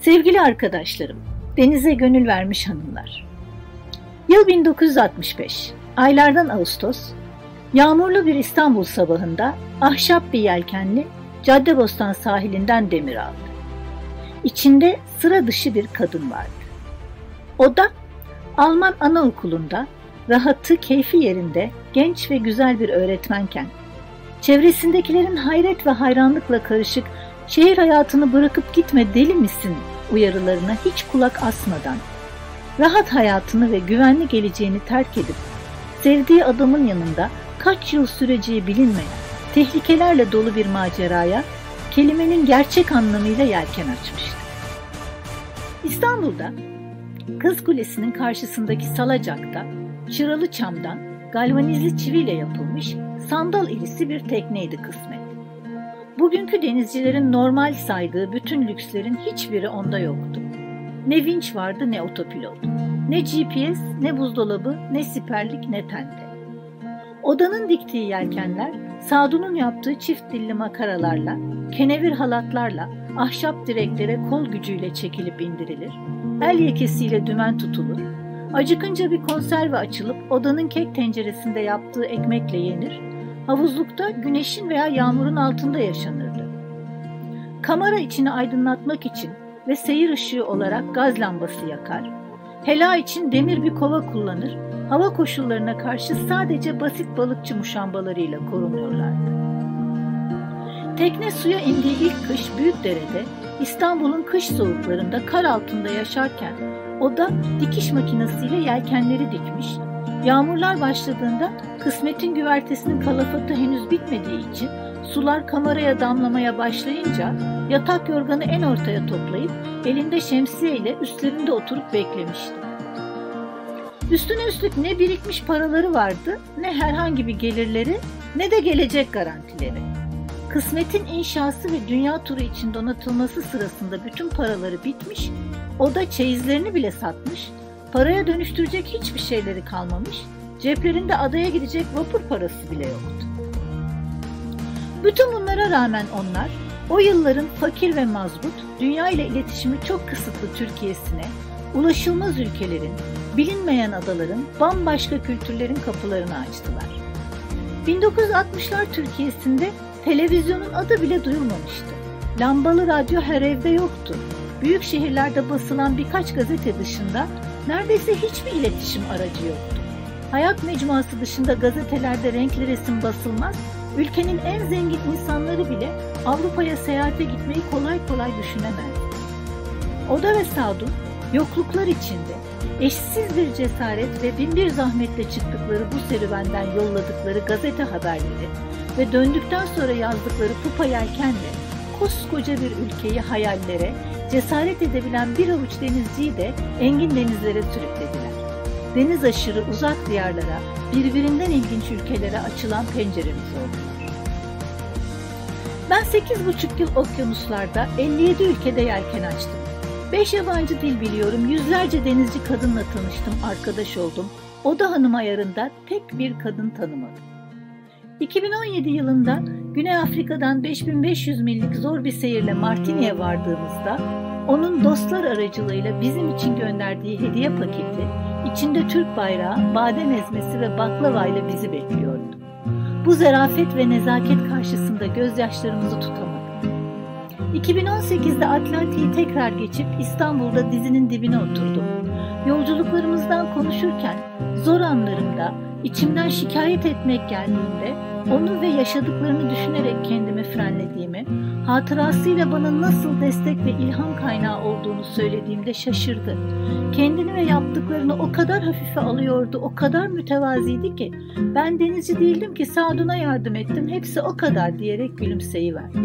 Sevgili arkadaşlarım, denize gönül vermiş hanımlar. Yıl 1965, aylardan Ağustos, yağmurlu bir İstanbul sabahında ahşap bir yelkenli Caddebostan sahilinden demir aldı. İçinde sıra dışı bir kadın vardı. O da Alman anaokulunda, rahatı, keyfi yerinde genç ve güzel bir öğretmenken, çevresindekilerin hayret ve hayranlıkla karışık şehir hayatını bırakıp gitme deli misin uyarılarına hiç kulak asmadan, rahat hayatını ve güvenli geleceğini terk edip, sevdiği adamın yanında kaç yıl süreceği bilinmeyen, tehlikelerle dolu bir maceraya kelimenin gerçek anlamıyla yelken açmıştı. İstanbul'da, Kız Kulesi'nin karşısındaki salacakta, çıralı çamdan, galvanizli çiviyle yapılmış sandal ilisi bir tekneydi kısmet. Bugünkü denizcilerin normal saydığı bütün lükslerin hiçbiri onda yoktu. Ne vinç vardı ne otopilot, ne GPS, ne buzdolabı, ne siperlik, ne tente. Odanın diktiği yelkenler, Sadu'nun yaptığı çift dilli makaralarla, kenevir halatlarla, ahşap direklere kol gücüyle çekilip indirilir, el yekesiyle dümen tutulur, acıkınca bir konserve açılıp odanın kek tenceresinde yaptığı ekmekle yenir, havuzlukta güneşin veya yağmurun altında yaşanırdı. Kamera içini aydınlatmak için ve seyir ışığı olarak gaz lambası yakar, hela için demir bir kova kullanır, hava koşullarına karşı sadece basit balıkçı muşambalarıyla korunuyorlardı. Tekne suya indiği ilk kış Büyükdere'de, İstanbul'un kış soğuklarında kar altında yaşarken o da dikiş makinesiyle yelkenleri dikmiş, yağmurlar başladığında kısmetin güvertesinin kalafatı henüz bitmediği için sular kameraya damlamaya başlayınca yatak yorganı en ortaya toplayıp elinde şemsiye ile üstlerinde oturup beklemişti. Üstüne üstlük ne birikmiş paraları vardı, ne herhangi bir gelirleri, ne de gelecek garantileri. Kısmetin inşası ve dünya turu için donatılması sırasında bütün paraları bitmiş, o da çeyizlerini bile satmış, paraya dönüştürecek hiçbir şeyleri kalmamış, ceplerinde adaya gidecek vapur parası bile yoktu. Bütün bunlara rağmen onlar, o yılların fakir ve mazbut, dünya ile iletişimi çok kısıtlı Türkiye'sine, ulaşılmaz ülkelerin, bilinmeyen adaların, bambaşka kültürlerin kapılarını açtılar. 1960'lar Türkiye'sinde televizyonun adı bile duyulmamıştı. Lambalı radyo her evde yoktu. Büyük şehirlerde basılan birkaç gazete dışında neredeyse hiçbir iletişim aracı yoktu. Hayat mecmuası dışında gazetelerde renkli resim basılmaz, ülkenin en zengin insanları bile Avrupa'ya seyahate gitmeyi kolay kolay düşünemezdi. Oda ve Sadun, yokluklar içinde, eşsiz bir cesaret ve binbir zahmetle çıktıkları bu serüvenden yolladıkları gazete haberleri ve döndükten sonra yazdıkları pupa yelkenle koskoca bir ülkeyi hayallere, cesaret edebilen bir avuç denizciyi de engin denizlere sürüklediler. Deniz aşırı uzak diyarlara, birbirinden ilginç ülkelere açılan penceremiz oldular. Ben 8,5 yıl okyanuslarda 57 ülkede yelken açtım. 5 yabancı dil biliyorum, yüzlerce denizci kadınla tanıştım, arkadaş oldum. Oda hanım ayarında tek bir kadın tanımadım. 2017 yılında Güney Afrika'dan 5500 millik zor bir seyirle Martini'ye vardığımızda onun dostlar aracılığıyla bizim için gönderdiği hediye paketi içinde Türk bayrağı, badem ezmesi ve baklavayla bizi bekliyordu. Bu zarafet ve nezaket karşısında gözyaşlarımızı tutamadık. 2018'de Atlantik'i tekrar geçip İstanbul'da dizinin dibine oturdum. Yolculuklarımızdan konuşurken zor anlarımda içimden şikayet etmek geldiğinde onu ve yaşadıklarını düşünerek kendimi frenlediğimi, hatırasıyla bana nasıl destek ve ilham kaynağı olduğunu söylediğimde şaşırdı. Kendini ve yaptıklarını o kadar hafife alıyordu, o kadar mütevaziydi ki ben denizci değildim ki Sadun'a yardım ettim, hepsi o kadar diyerek gülümseyiverdi.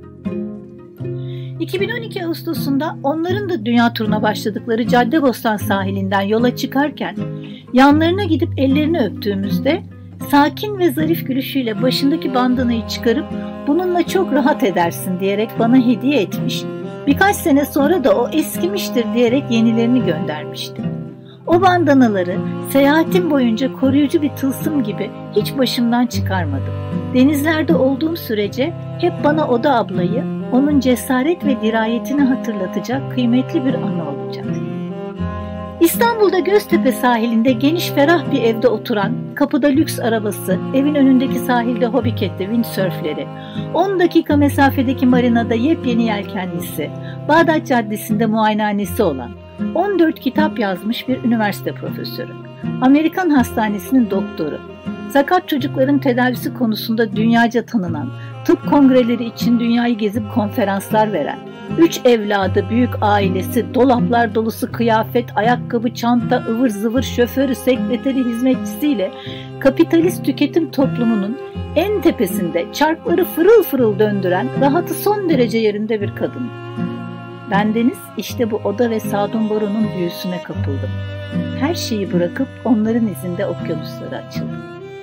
2012 Ağustos'unda onların da dünya turuna başladıkları Caddebostan sahilinden yola çıkarken yanlarına gidip ellerini öptüğümüzde sakin ve zarif gülüşüyle başındaki bandanayı çıkarıp bununla çok rahat edersin diyerek bana hediye etmiş, birkaç sene sonra da o eskimiştir diyerek yenilerini göndermişti. O bandanaları seyahatim boyunca koruyucu bir tılsım gibi hiç başımdan çıkarmadım. Denizlerde olduğum sürece hep bana Oda ablayı, onun cesaret ve dirayetini hatırlatacak kıymetli bir anı olacak. İstanbul'da Göztepe sahilinde geniş ferah bir evde oturan, kapıda lüks arabası, evin önündeki sahilde hobikette windsurfleri, 10 dakika mesafedeki marinada yepyeni yelkenlisi, Bağdat Caddesi'nde muayenehanesi olan, 14 kitap yazmış bir üniversite profesörü, Amerikan hastanesinin doktoru, sakat çocukların tedavisi konusunda dünyaca tanınan, tıp kongreleri için dünyayı gezip konferanslar veren, 3 evladı, büyük ailesi, dolaplar dolusu kıyafet, ayakkabı, çanta, ıvır zıvır, şoförü, sekreteri, hizmetçisiyle kapitalist tüketim toplumunun en tepesinde çarkları fırıl fırıl döndüren, rahatı son derece yerinde bir kadın. Bendeniz işte bu Oda ve Sadun Baro'nun büyüsüne kapıldım. Her şeyi bırakıp onların izinde okyanuslara açıldım.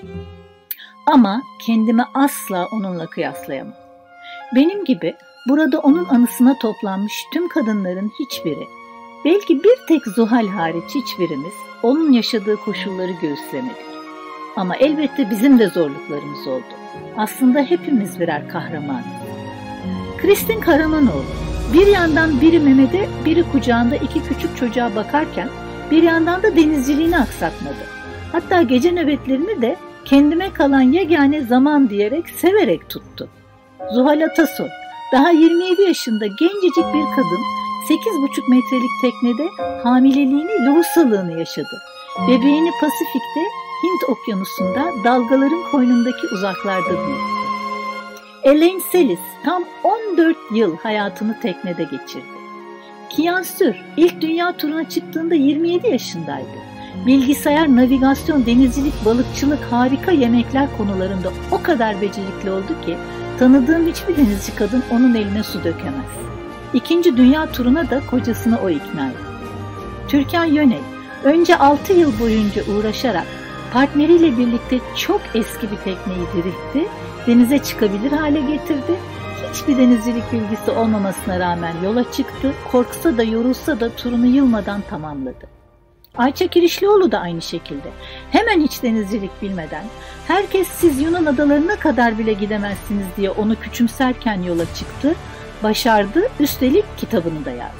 Ama kendimi asla onunla kıyaslayamam. Benim gibi burada onun anısına toplanmış tüm kadınların hiçbiri, belki bir tek Zuhal hariç hiçbirimiz onun yaşadığı koşulları göğüslemedik. Ama elbette bizim de zorluklarımız oldu. Aslında hepimiz birer kahramanız. Kristin Karamanoğlu, bir yandan biri Mehmet'e, biri kucağında 2 küçük çocuğa bakarken bir yandan da denizciliğini aksatmadı. Hatta gece nöbetlerini de kendime kalan yegane zaman diyerek severek tuttu. Zuhal Atasoy, daha 27 yaşında gencecik bir kadın 8,5 metrelik teknede hamileliğini, lohusalığını yaşadı. Bebeğini Pasifik'te, Hint okyanusunda dalgaların koynundaki uzaklarda büyüttü. Elaine Sellis tam 14 yıl hayatını teknede geçirdi. Kian Sür ilk dünya turuna çıktığında 27 yaşındaydı. Bilgisayar, navigasyon, denizcilik, balıkçılık, harika yemekler konularında o kadar becerikli oldu ki tanıdığım hiçbir denizci kadın onun eline su dökemez. 2. dünya turuna da kocasını o ikna etti. Türkan Yöney önce 6 yıl boyunca uğraşarak partneriyle birlikte çok eski bir tekneyi diriltti, denize çıkabilir hale getirdi. Hiçbir denizcilik bilgisi olmamasına rağmen yola çıktı, korksa da yorulsa da turunu yılmadan tamamladı. Ayça Kirişlioğlu da aynı şekilde. Hemen hiç denizcilik bilmeden, herkes siz Yunan adalarına kadar bile gidemezsiniz diye onu küçümserken yola çıktı, başardı, üstelik kitabını da yazdı.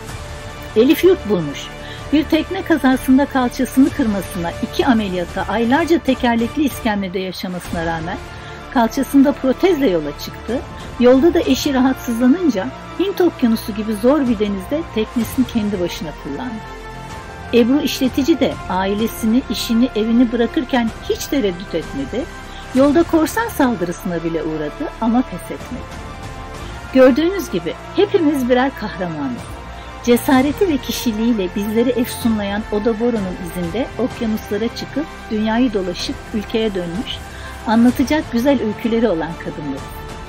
Elif Yurtbulmuş, bir tekne kazasında kalçasını kırmasına, 2 ameliyata, aylarca tekerlekli iskemlede yaşamasına rağmen kalçasında protezle yola çıktı. Yolda da eşi rahatsızlanınca Hint okyanusu gibi zor bir denizde teknesini kendi başına kullandı. Ebru İşletici de ailesini, işini, evini bırakırken hiç tereddüt etmedi. Yolda korsan saldırısına bile uğradı ama pes etmedi. Gördüğünüz gibi hepimiz birer kahramanız. Cesareti ve kişiliğiyle bizleri efsunlayan Oda Boru'nun izinde okyanuslara çıkıp dünyayı dolaşıp ülkeye dönmüş, anlatacak güzel öyküleri olan kadınlar.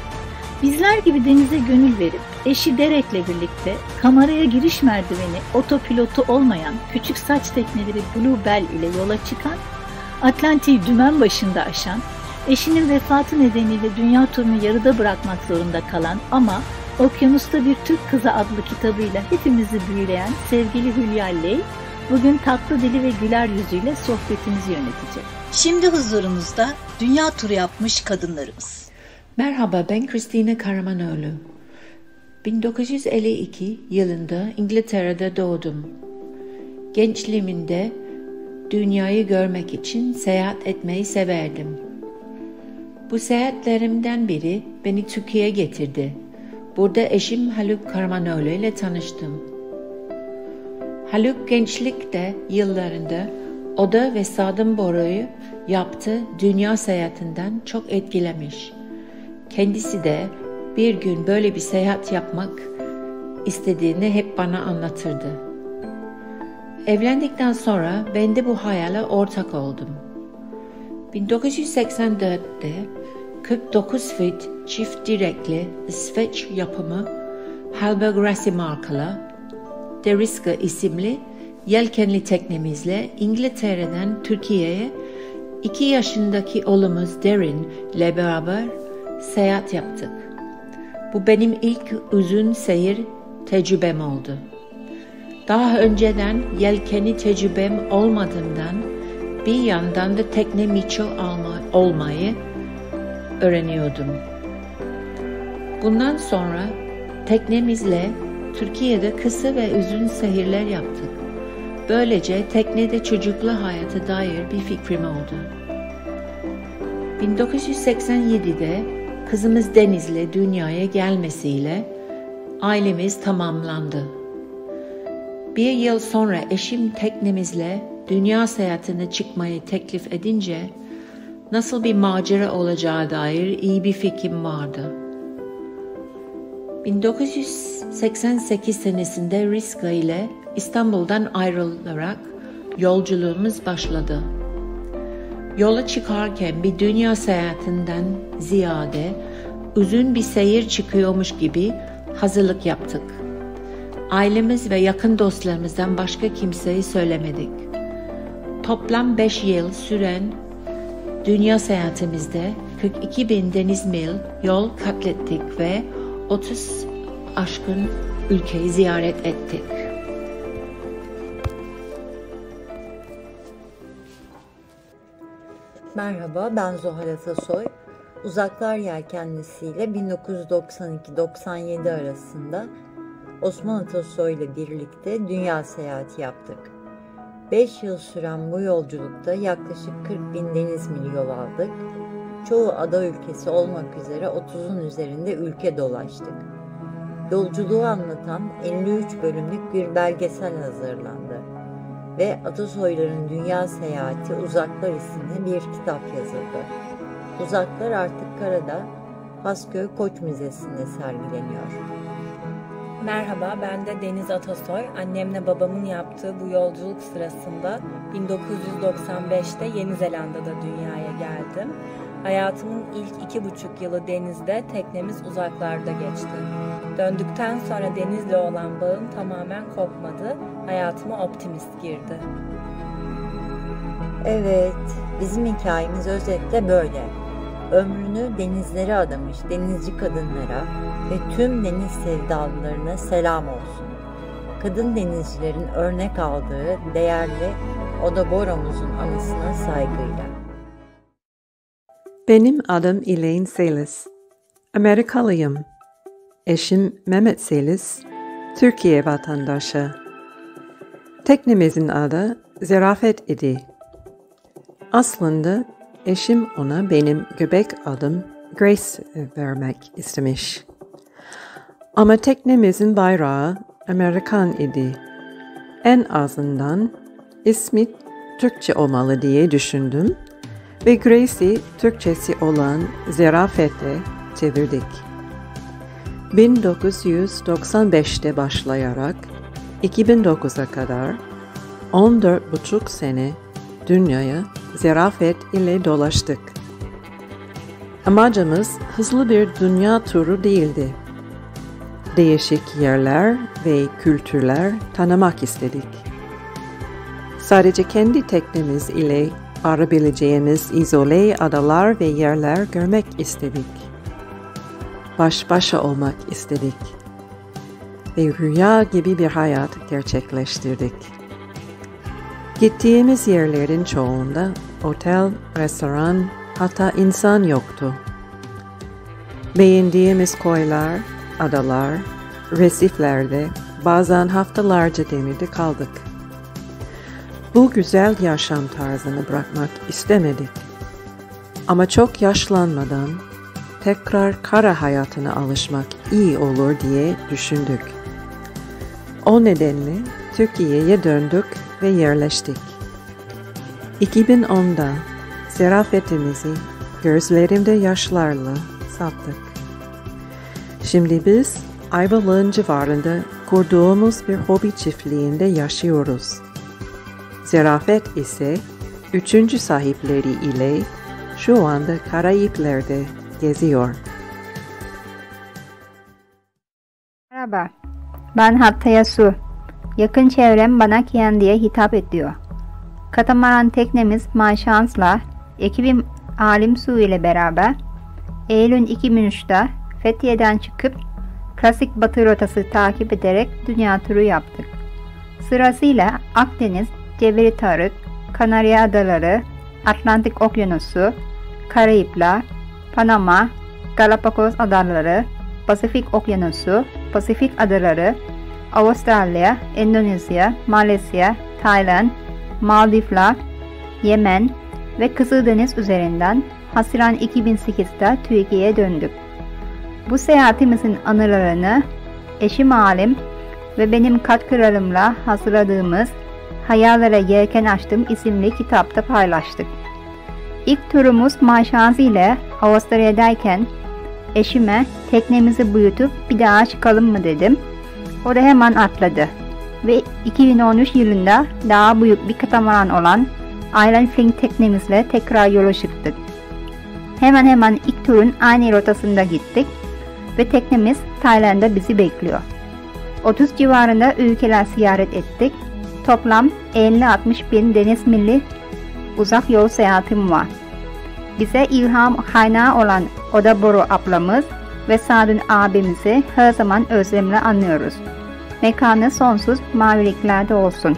Bizler gibi denize gönül verip eşi Derek'le birlikte kameraya giriş merdiveni otopilotu olmayan küçük saç tekneleri Blue Bell ile yola çıkan, Atlantik'i dümen başında aşan, eşinin vefatı nedeniyle dünya turunu yarıda bırakmak zorunda kalan ama Okyanusta Bir Türk Kızı adlı kitabıyla hepimizi büyüleyen sevgili Hülya Ley, bugün tatlı dili ve güler yüzüyle sohbetimizi yönetecek. Şimdi huzurunuzda dünya turu yapmış kadınlarımız. Merhaba, ben Kristina Karamanoğlu. 1952 yılında İngiltere'de doğdum. Gençliğimde dünyayı görmek için seyahat etmeyi severdim. Bu seyahatlerimden biri beni Türkiye'ye getirdi. Burada eşim Haluk Karamanoğlu ile tanıştım. Haluk gençlikte yıllarında Oda ve Sadun Baro'yu yaptığı dünya seyahatinden çok etkilemiş. Kendisi de bir gün böyle bir seyahat yapmak istediğini hep bana anlatırdı. Evlendikten sonra ben de bu hayale ortak oldum. 1984'te 49 fit çift direkli İsveç yapımı Halberg Racy markalı Deriska isimli yelkenli teknemizle İngiltere'den Türkiye'ye 2 yaşındaki oğlumuz Derin ile beraber seyahat yaptık. Bu benim ilk uzun seyir tecrübem oldu. Daha önceden yelkeni tecrübem olmadığından bir yandan da tekne miço olmayı öğreniyordum. Bundan sonra teknemizle Türkiye'de kısa ve uzun seyirler yaptık. Böylece teknede çocuklu hayata dair bir fikrim oldu. 1987'de kızımız Deniz'le dünyaya gelmesiyle ailemiz tamamlandı. Bir yıl sonra eşim teknemizle dünya seyahatine çıkmayı teklif edince nasıl bir macera olacağı dair iyi bir fikrim vardı. 1988 senesinde Riska ile İstanbul'dan ayrılarak yolculuğumuz başladı. Yola çıkarken bir dünya seyahatinden ziyade uzun bir seyir çıkıyormuş gibi hazırlık yaptık. Ailemiz ve yakın dostlarımızdan başka kimseyi söylemedik. Toplam 5 yıl süren dünya seyahatimizde 42.000 deniz mil yol kat ettik ve 30 aşkın ülkeyi ziyaret ettik. Merhaba, ben Zuhal Atasoy. Uzaklar Yelkenlisi ile 1992-97 arasında Osman Atasoy ile birlikte dünya seyahati yaptık. 5 yıl süren bu yolculukta yaklaşık 40.000 deniz mil yol aldık. Çoğu ada ülkesi olmak üzere 30'un üzerinde ülke dolaştık. Yolculuğu anlatan 53 bölümlük bir belgesel hazırlandı ve Atasoyların Dünya Seyahati Uzaklar isimli bir kitap yazıldı. Uzaklar artık karada Hasköy Koç Müzesi'nde sergileniyor. Merhaba, ben de Deniz Atasoy. Annemle babamın yaptığı bu yolculuk sırasında 1995'te Yeni Zelanda'da dünyaya geldim. Hayatımın ilk 2,5 yılı denizde, teknemiz uzaklarda geçti. Döndükten sonra denizle olan bağım tamamen kopmadı. Hayatıma optimist girdi. Evet, bizim hikayemiz özetle böyle. Ömrünü denizlere adamış denizci kadınlara ve tüm deniz sevdalılarına selam olsun. Kadın denizcilerin örnek aldığı değerli Oda Bora'mızın anısına saygıyla. Benim adım Elaine Selis. Amerikalıyım. Eşim Mehmet Selis, Türkiye vatandaşı. Teknemizin adı Zerafet idi. Aslında eşim ona benim göbek adım Grace vermek istemiş. Ama teknemizin bayrağı Amerikan idi. En azından ismi Türkçe olmalı diye düşündüm ve Grace'i Türkçesi olan Zerafet'e çevirdik. 1995'te başlayarak 2009'a kadar 14,5 sene dünyaya Zerafet ile dolaştık. Amacımız hızlı bir dünya turu değildi. Değişik yerler ve kültürler tanımak istedik. Sadece kendi teknemiz ile arabileceğimiz izole adalar ve yerler görmek istedik. Baş başa olmak istedik. Ve rüya gibi bir hayat gerçekleştirdik. Gittiğimiz yerlerin çoğunda otel, restoran, hatta insan yoktu. Beğendiğimiz koylar, adalar, resiflerde bazen haftalarca demirde kaldık. Bu güzel yaşam tarzını bırakmak istemedik. Ama çok yaşlanmadan tekrar kara hayatına alışmak iyi olur diye düşündük. O nedenle Türkiye'ye döndük ve yerleştik. 2010'da zerafetimizi gözlerimde yaşlarla sattık. Şimdi biz Ayvalık'ın civarında kurduğumuz bir hobi çiftliğinde yaşıyoruz. Zerafet ise 3. sahipleri ile şu anda Karayipler'de geziyor. Merhaba, ben Hattaya Su. Yakın çevrem bana Kiyan diye hitap ediyor. Katamaran teknemiz Manşans'la ekibim Alim Su ile beraber Eylül 2003'te Fethiye'den çıkıp klasik batı rotası takip ederek dünya turu yaptık. Sırasıyla Akdeniz, Cebeli Tarık, Kanarya Adaları, Atlantik Okyanusu, Karayipler, Panama, Galapagos Adaları, Pasifik Okyanusu, Pasifik Adaları, Avustralya, Endonezya, Malezya, Tayland, Maldivler, Yemen ve Kızıldeniz üzerinden Haziran 2008'de Türkiye'ye döndük. Bu seyahatimizin anılarını eşim Alim ve benim katkılarımla hazırladığımız Hayallere Yelken Açtım isimli kitapta paylaştık. İlk turumuz Malşans ile Avustralya'dayken eşime teknemizi büyütüp bir daha çıkalım mı dedim. O da hemen atladı ve 2013 yılında daha büyük bir katamaran olan Island Fling teknemizle tekrar yola çıktık. Hemen ilk turun aynı rotasında gittik ve teknemiz Tayland'da bizi bekliyor. 30 civarında ülkeler ziyaret ettik. Toplam 50-60 bin deniz milli uzak yol seyahatim var. Bize ilham kaynağı olan Oda Boru ablamız ve Sadun abimizi her zaman özlemle anıyoruz. Mekanı sonsuz maviliklerde olsun.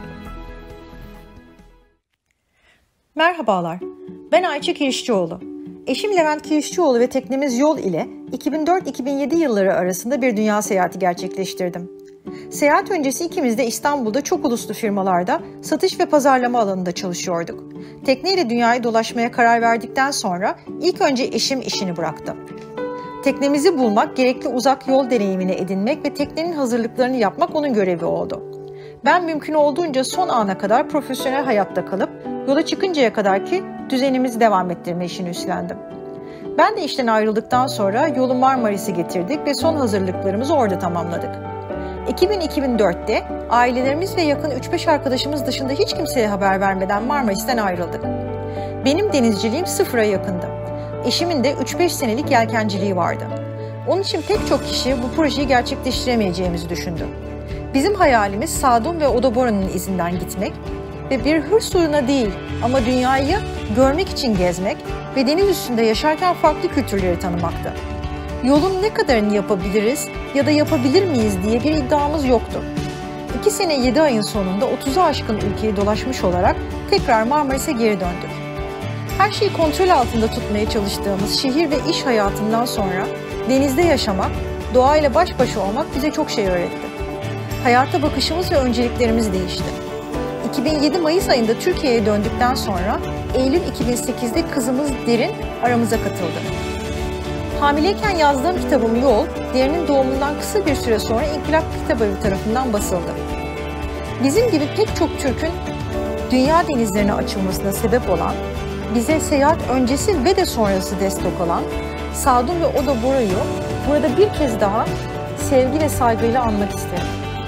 Merhabalar, ben Ayça Kirişçioğlu. Eşim Levent Kirişçioğlu ve teknemiz Yol ile 2004-2007 yılları arasında bir dünya seyahati gerçekleştirdim. Seyahat öncesi ikimiz de İstanbul'da çok uluslu firmalarda satış ve pazarlama alanında çalışıyorduk. Tekneyle dünyayı dolaşmaya karar verdikten sonra ilk önce eşim işini bıraktı. Teknemizi bulmak, gerekli uzak yol deneyimini edinmek ve teknenin hazırlıklarını yapmak onun görevi oldu. Ben mümkün olduğunca son ana kadar profesyonel hayatta kalıp yola çıkıncaya kadar ki düzenimizi devam ettirme işini üstlendim. Ben de işten ayrıldıktan sonra yolu Marmaris'e getirdik ve son hazırlıklarımızı orada tamamladık. 2004'te ailelerimiz ve yakın 3-5 arkadaşımız dışında hiç kimseye haber vermeden Marmaris'ten ayrıldık. Benim denizciliğim sıfıra yakındı. Eşimin de 3-5 senelik yelkenciliği vardı. Onun için pek çok kişi bu projeyi gerçekleştiremeyeceğimizi düşündü. Bizim hayalimiz Sadun ve Oda Boru'nun izinden gitmek ve bir hırs uğruna değil ama dünyayı görmek için gezmek ve deniz üstünde yaşarken farklı kültürleri tanımaktı. Yolun ne kadarını yapabiliriz ya da yapabilir miyiz diye bir iddiamız yoktu. 2 sene 7 ayın sonunda 30'u aşkın ülkeyi dolaşmış olarak tekrar Marmaris'e geri döndük. Her şeyi kontrol altında tutmaya çalıştığımız şehir ve iş hayatından sonra denizde yaşamak, doğayla baş başa olmak bize çok şey öğretti. Hayata bakışımız ve önceliklerimiz değişti. 2007 Mayıs ayında Türkiye'ye döndükten sonra Eylül 2008'de kızımız Derin aramıza katıldı. Hamileyken yazdığım kitabım Yol, Derin'in doğumundan kısa bir süre sonra İnkılap Kitabevi tarafından basıldı. Bizim gibi pek çok Türk'ün dünya denizlerine açılmasına sebep olan, bize seyahat öncesi ve de sonrası destek olan Sadun ve Oda Boru'yu burada bir kez daha sevgi ve saygıyla anmak isterim.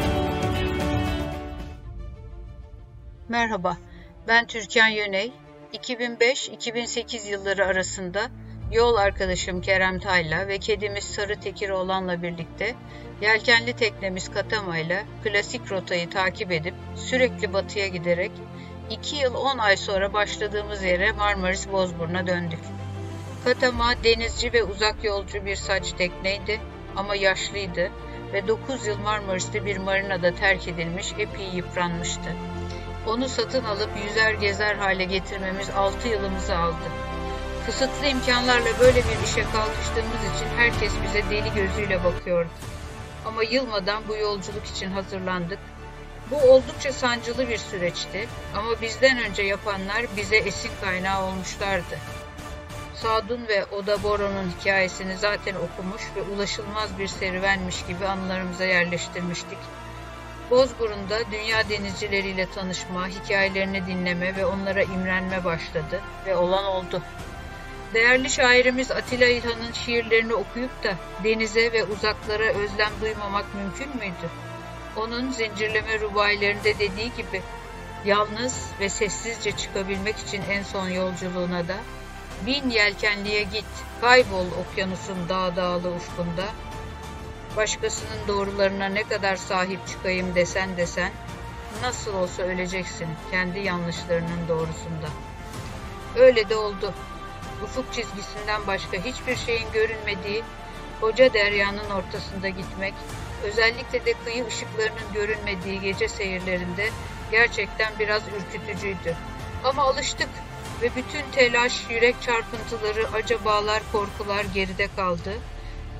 Merhaba, ben Türkan Yöney. 2005-2008 yılları arasında yol arkadaşım Kerem Tayla ve kedimiz Sarı Tekiroğlan'la birlikte yelkenli teknemiz Katama ile klasik rotayı takip edip sürekli batıya giderek 2 yıl 10 ay sonra başladığımız yere Marmaris Bozburun'a döndük. Katama denizci ve uzak yolcu bir saç tekneydi ama yaşlıydı ve 9 yıl Marmaris'te bir marinada terk edilmiş, epey yıpranmıştı. Onu satın alıp yüzer gezer hale getirmemiz 6 yılımızı aldı. Kısıtlı imkanlarla böyle bir işe kalkıştığımız için herkes bize deli gözüyle bakıyordu. Ama yılmadan bu yolculuk için hazırlandık. Bu oldukça sancılı bir süreçti ama bizden önce yapanlar bize esin kaynağı olmuşlardı. Sadun ve Oda Boru'nun hikayesini zaten okumuş ve ulaşılmaz bir serüvenmiş gibi anılarımıza yerleştirmiştik. Bozburun'da dünya denizcileriyle tanışma, hikayelerini dinleme ve onlara imrenme başladı ve olan oldu. Değerli şairimiz Atilla İlhan'ın şiirlerini okuyup da denize ve uzaklara özlem duymamak mümkün müydü? Onun zincirleme rubailerinde dediği gibi, yalnız ve sessizce çıkabilmek için en son yolculuğuna da, bin yelkenliye git, kaybol okyanusun dağlı ufkunda, başkasının doğrularına ne kadar sahip çıkayım desen, nasıl olsa öleceksin kendi yanlışlarının doğrusunda. Öyle de oldu. Ufuk çizgisinden başka hiçbir şeyin görünmediği koca deryanın ortasında gitmek, özellikle de kıyı ışıklarının görünmediği gece seyirlerinde gerçekten biraz ürkütücüydü. Ama alıştık ve bütün telaş, yürek çarpıntıları, acabalar, korkular geride kaldı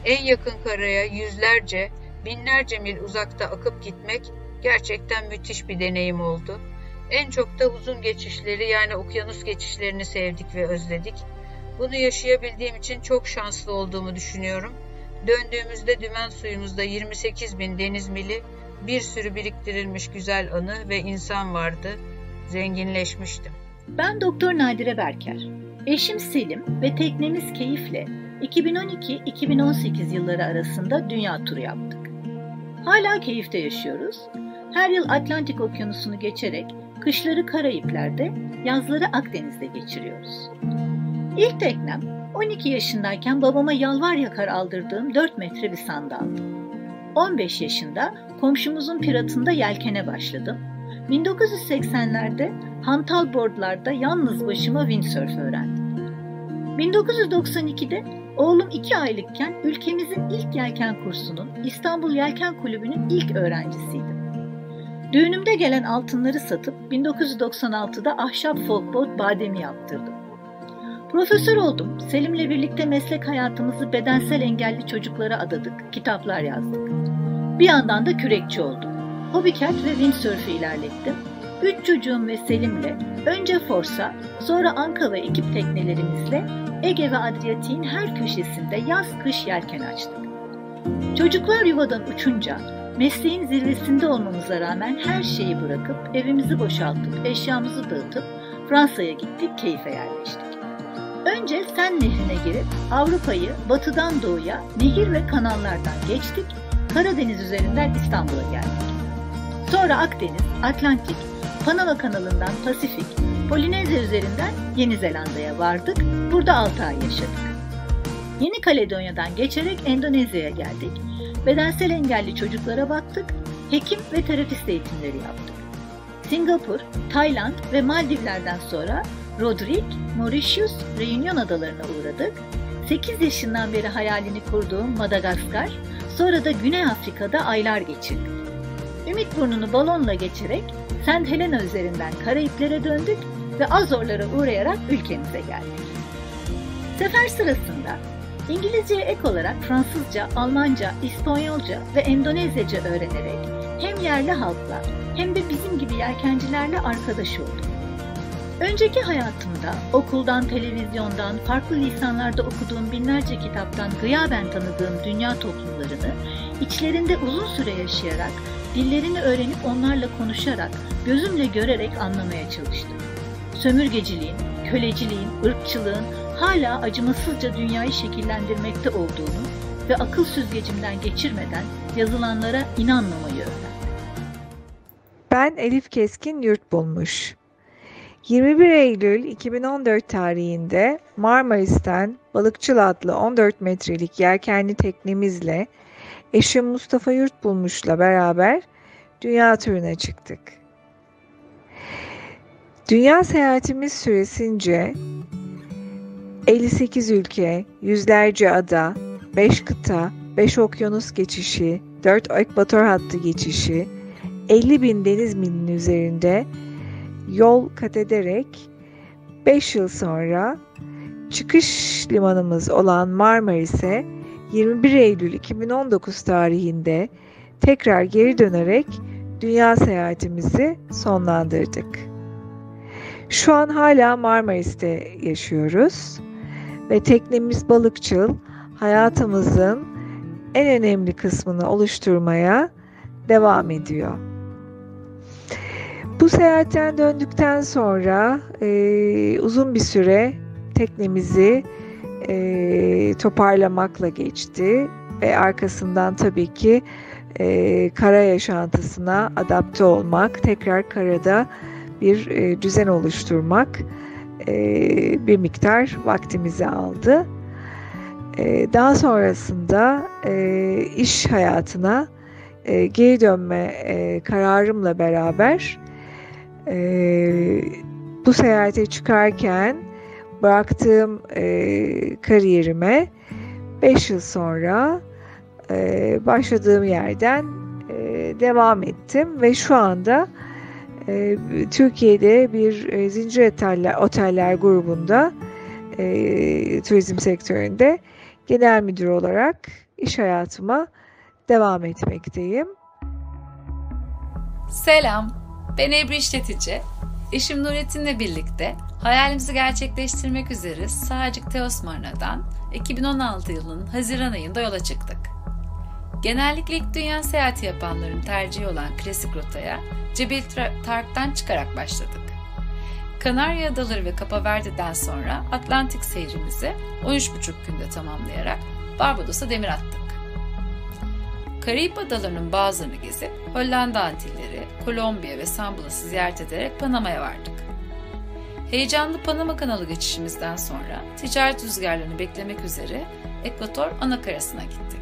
En yakın karaya yüzlerce, binlerce mil uzakta akıp gitmek gerçekten müthiş bir deneyim oldu. En çok da uzun geçişleri yani okyanus geçişlerini sevdik ve özledik. Bunu yaşayabildiğim için çok şanslı olduğumu düşünüyorum. Döndüğümüzde dümen suyumuzda 28.000 deniz mili, bir sürü biriktirilmiş güzel anı ve insan vardı. Zenginleşmiştim. Ben Doktor Nadire Berker. Eşim Selim ve teknemiz Keyif'le 2012-2018 yılları arasında dünya turu yaptık. Hala Keyif'te yaşıyoruz. Her yıl Atlantik Okyanusu'nu geçerek kışları Karayipler'de, yazları Akdeniz'de geçiriyoruz. İlk teknem 12 yaşındayken babama yalvar yakar aldırdığım 4 metre bir sandaldı. 15 yaşında komşumuzun piratında yelkene başladım. 1980'lerde hantal boardlarda yalnız başıma windsurf öğrendim. 1992'de oğlum 2 aylıkken ülkemizin ilk yelken kursunun, İstanbul Yelken Kulübü'nün ilk öğrencisiydim. Düğünümde gelen altınları satıp 1996'da ahşap folkboat bademi yaptırdım. Profesör oldum. Selim'le birlikte meslek hayatımızı bedensel engelli çocuklara adadık, kitaplar yazdık. Bir yandan da kürekçi oldum. Hobbycat ve windsurf'ü ilerlettim. 3 çocuğum ve Selim'le önce Forsa, sonra Anka ve ekip teknelerimizle Ege ve Adriyatik'in her köşesinde yaz-kış yelken açtık. Çocuklar yuvadan uçunca, mesleğin zirvesinde olmamıza rağmen her şeyi bırakıp, evimizi boşaltıp, eşyamızı dağıtıp Fransa'ya gittik, Keyif'e yerleştik. Önce Sen Nehri'ne girip Avrupa'yı batıdan doğuya nehir ve kanallardan geçtik, Karadeniz üzerinden İstanbul'a geldik. Sonra Akdeniz, Atlantik, Panama kanalından Pasifik, Polinezya üzerinden Yeni Zelanda'ya vardık, burada 6 ay yaşadık. Yeni Kaledonya'dan geçerek Endonezya'ya geldik, bedensel engelli çocuklara baktık, hekim ve terapist eğitimleri yaptık. Singapur, Tayland ve Maldivler'den sonra Rodrik, Mauritius, Reunion adalarına uğradık. 8 yaşından beri hayalini kurduğum Madagaskar, sonra da Güney Afrika'da aylar geçirdik. Ümitburnu'nu balonla geçerek St. Helena üzerinden Karayiplere döndük ve Azorlara uğrayarak ülkemize geldik. Sefer sırasında İngilizceye ek olarak Fransızca, Almanca, İspanyolca ve Endonezyaca öğrenerek hem yerli halkla hem de bizim gibi yelkencilerle arkadaş oldum. Önceki hayatımda okuldan, televizyondan, farklı lisanlarda okuduğum binlerce kitaptan gıyaben tanıdığım dünya toplumlarını içlerinde uzun süre yaşayarak, dillerini öğrenip onlarla konuşarak, gözümle görerek anlamaya çalıştım. Sömürgeciliğin, köleciliğin, ırkçılığın hala acımasızca dünyayı şekillendirmekte olduğunu ve akıl süzgecimden geçirmeden yazılanlara inanmamayı öğrendim. Ben Elif Keskin Yurtbulmuş. 21 Eylül 2014 tarihinde Marmaris'ten Balıkçıl adlı 14 metrelik yelkenli teknemizle eşim Mustafa Yurtbulmuş'la beraber dünya turuna çıktık. Dünya seyahatimiz süresince 58 ülke, yüzlerce ada, 5 kıta, 5 okyanus geçişi, 4 ekvator hattı geçişi, 50.000 deniz milinin üzerinde yol kat ederek 5 yıl sonra çıkış limanımız olan Marmaris'e 21 Eylül 2019 tarihinde tekrar geri dönerek dünya seyahatimizi sonlandırdık. Şu an hala Marmaris'te yaşıyoruz ve teknemiz Balıkçıl hayatımızın en önemli kısmını oluşturmaya devam ediyor. Bu seyahatten döndükten sonra uzun bir süre teknemizi toparlamakla geçti ve arkasından tabii ki kara yaşantısına adapte olmak, tekrar karada bir düzen oluşturmak bir miktar vaktimizi aldı. Daha sonrasında iş hayatına geri dönme kararımla beraber bu seyahate çıkarken bıraktığım kariyerime 5 yıl sonra başladığım yerden devam ettim ve şu anda Türkiye'de bir zincir oteller grubunda turizm sektöründe genel müdür olarak iş hayatıma devam etmekteyim. Selam, ben Ebru İşletici. Eşim Nurettin'le birlikte hayalimizi gerçekleştirmek üzere Sığacık Teosmarna'dan 2016 yılının Haziran ayında yola çıktık. Genellikle ilk dünya seyahati yapanların tercihi olan klasik rotaya Cebel Tark'tan çıkarak başladık. Kanarya Adaları ve Cabo Verde'den sonra Atlantik seyrimizi 13,5 günde tamamlayarak Barbados'a demir attık. Karayip Adaları'nın bazılarını gezip Hollanda Antilleri, Kolombiya ve San Blas'ı ziyaret ederek Panama'ya vardık. Heyecanlı Panama Kanalı geçişimizden sonra ticaret rüzgarlarını beklemek üzere Ekvator anakarasına gittik.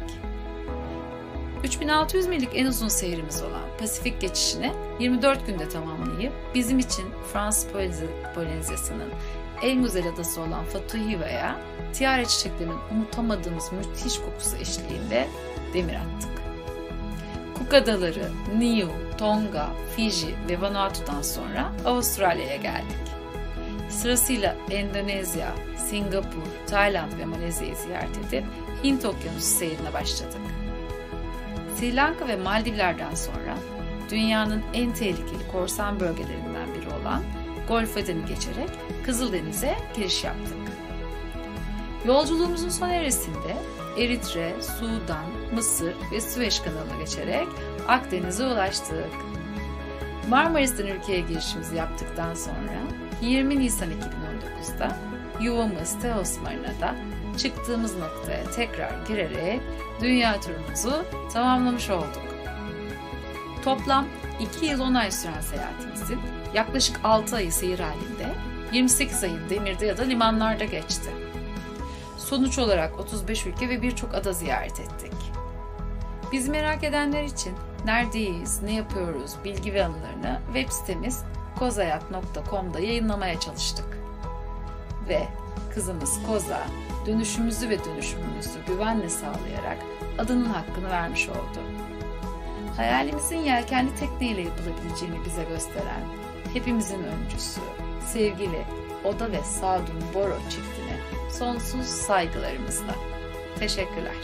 3600 millik en uzun seyrimiz olan Pasifik geçişini 24 günde tamamlayıp bizim için Fransız Polinezyası'nın en güzel adası olan Fatuhiva'ya tiare çiçeklerinin unutamadığımız müthiş kokusu eşliğinde demir attık. Cook Adaları, Niue, Tonga, Fiji ve Vanuatu'dan sonra Avustralya'ya geldik. Sırasıyla Endonezya, Singapur, Tayland ve Malezya'yı ziyaret edip Hint Okyanusu seyrine başladık. Sri Lanka ve Maldivler'den sonra dünyanın en tehlikeli korsan bölgelerinden biri olan Golf Aden'i geçerek Kızıldeniz'e giriş yaptık. Yolculuğumuzun son evresinde Eritre, Sudan, Mısır ve Süveyş kanalına geçerek Akdeniz'e ulaştık. Marmaris'ten ülkeye girişimizi yaptıktan sonra 20 Nisan 2019'da yuvamız Teosmarna'da çıktığımız noktaya tekrar girerek dünya turumuzu tamamlamış olduk. Toplam 2 yıl 10 ay süren seyahatimizin yaklaşık 6 ayı seyir halinde, 28 ayı demirde ya da limanlarda geçti. Sonuç olarak 35 ülke ve birçok ada ziyaret ettik. Bizi merak edenler için neredeyiz, ne yapıyoruz bilgi ve anılarını web sitemiz kozayat.com'da yayınlamaya çalıştık. Ve kızımız Koza, dönüşümüzü ve dönüşümümüzü güvenle sağlayarak adının hakkını vermiş oldu. Hayalimizin yelkenli tekneyle yapılabileceğini bize gösteren, hepimizin öncüsü, sevgili Oda ve Sadun Boro çiftine sonsuz saygılarımızla. Teşekkürler.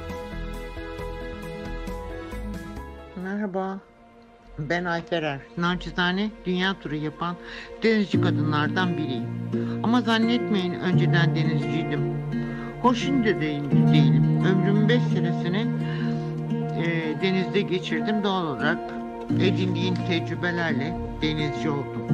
Merhaba, ben Ayfer. Nacizane dünya turu yapan denizci kadınlardan biriyim. Ama zannetmeyin önceden denizciydim. Hoş şimdi de değilim. Ömrümün 5 senesini denizde geçirdim. Doğal olarak edindiğim tecrübelerle denizci oldum.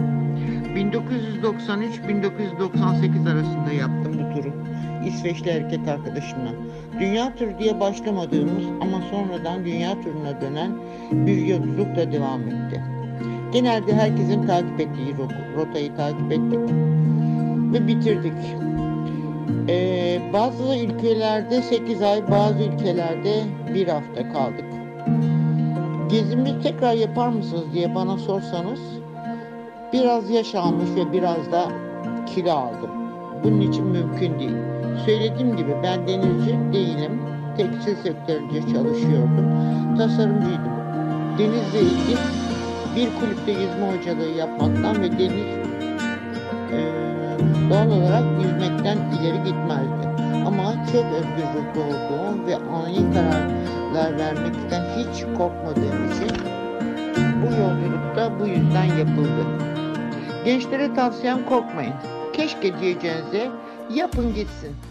1993-1998 arasında yaptım bu turu. İsveçli erkek arkadaşımla. Dünya turu diye başlamadığımız ama sonradan dünya turuna dönen bir yolculuk da devam etti. Genelde herkesin takip ettiği rotayı takip ettik ve bitirdik. Bazı ülkelerde 8 ay, bazı ülkelerde 1 hafta kaldık. Gezimi tekrar yapar mısınız diye bana sorsanız, biraz yaş almış ve biraz da kilo aldım. Bunun için mümkün değil. Söylediğim gibi ben denizci değilim. Tekstil sektöründe çalışıyordum. Tasarımcıydım. Denizle ilgili bir kulüpte yüzme hocalığı yapmaktan ve deniz doğal olarak yüzmekten ileri gitmezdi. Ama çok özgürlüklü olduğum ve ani kararlar vermekten hiç korkmadığım için bu yolculukta bu yüzden yapıldı. Gençlere tavsiyem korkmayın. Keşke diyeceğinize yapın gitsin.